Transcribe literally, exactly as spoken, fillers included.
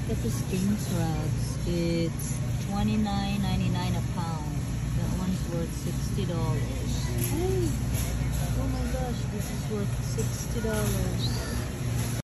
Look at this king crabs. It's twenty-nine ninety-nine a pound. That one's worth sixty dollars. Oh my gosh, this is worth sixty dollars.